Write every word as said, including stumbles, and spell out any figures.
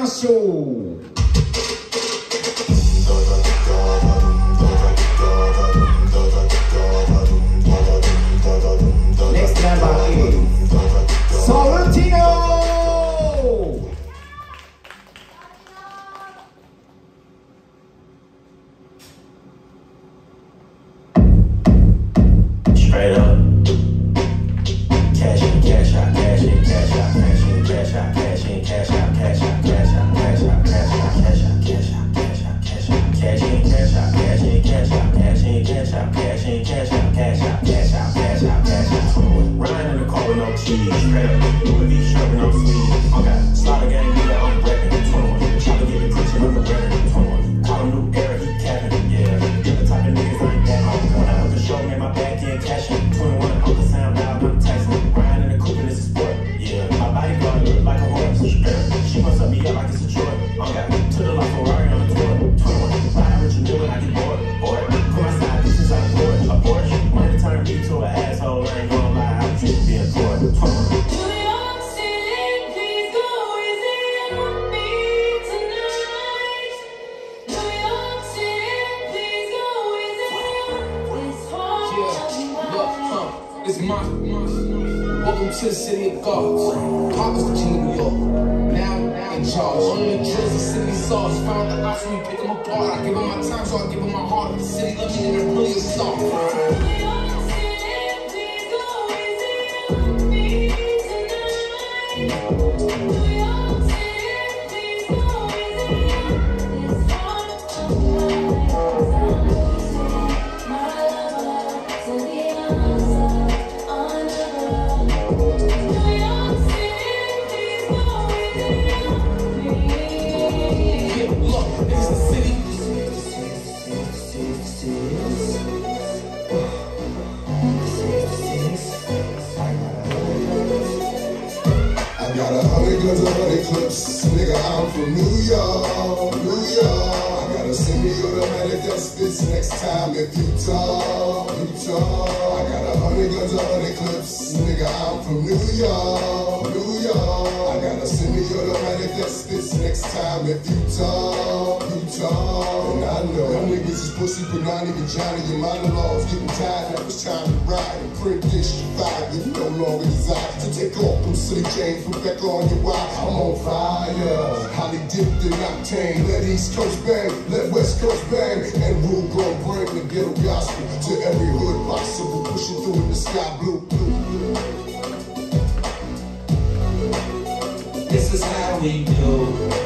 ましょう。Next number is Sorrentino. Straight up. Cash in, cash out, cash in, cash out, cash in, cash out, cash in, cash out, cash out, cash out, cash out, cash out, cash out, cash out, cash out, cash out, cash in, cash out, cash in, cash out, cash in, cash out, cash in, cash out, cash out, cash out, cash out, cash out. Riding in the car with no keys, straight up. Louis V strapping on sleeves. Okay, slaughter gang leader, I'm repping. twenty-one, chopper getting preaching, I'm the reverend. twenty-one, call him new era, he capping. Yeah, get the type of niggas I ain't that. When I put the show, made my back end cashing. twenty-one, I'm the sound loud, I'm Tyson. Riding in the coupe and it's a sport. Yeah, my bodyguard look like a horse. She wants to be up like it's a chore. Okay, to the La Ferrari on the tour. twenty-one, riding with your new and I get bored. Bored, put my side pieces out of board. A Porsche, wanted to turn me to an asshole. I ain't gonna lie, I'm just being bored. twenty-one. It's my, welcome to the city of gods. Pop is the king of New York, now, now in charge. On the Jersey city sauce, found the ops when we pick them apart. I give them my time, so I give them my heart. The city love me and it's really a star. Got a hundred guns, a hundred clips. Nigga, I'm from New York, New York. I got a semi-automatic that spits next time if you talk, you talk. I got a hundred guns, a hundred clips. Nigga, I'm from New York, New York. I got a semi-automatic that spits next time if you talk, you talk. And I know them niggas is pussy, but not even Johnny. Your monologues getting tired. Now it's time to ride and print this vibe you no longer desire. So take off them city chains, put back on your wire. I'm on fire, highly dipped in octane. Let East Coast bang, let West Coast bang, and we'll go bring the ghetto gospel to every hood possible. Pushing through in the sky blue, blue. This is how we do.